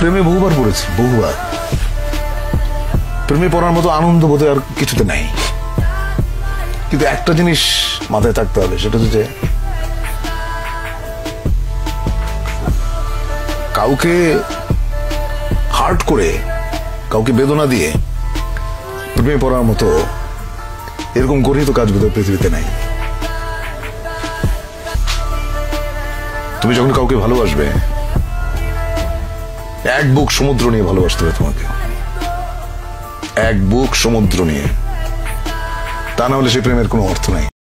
প্রেমে বহুবার পড়েছি, বহুবার। প্রেমে পড়ার মতো আনন্দ বোধহয় আর কিছুতে নাই। কিন্তু একটা জিনিস মাথায় থাকতে হবে, সেটা হচ্ছে কাউকে হার্ট করে, কাউকে বেদনা দিয়ে প্রেমে পড়ার মতো এরকম গরিত কাজ বোধহয় পৃথিবীতে নাই। তুমি যখন কাউকে ভালোবাসবে, এক বুক সমুদ্র নিয়ে ভালোবাসতে হবে তোমাকে, এক বুক সমুদ্র নিয়ে। তা না হলে সে প্রেমের কোনো অর্থ নাই।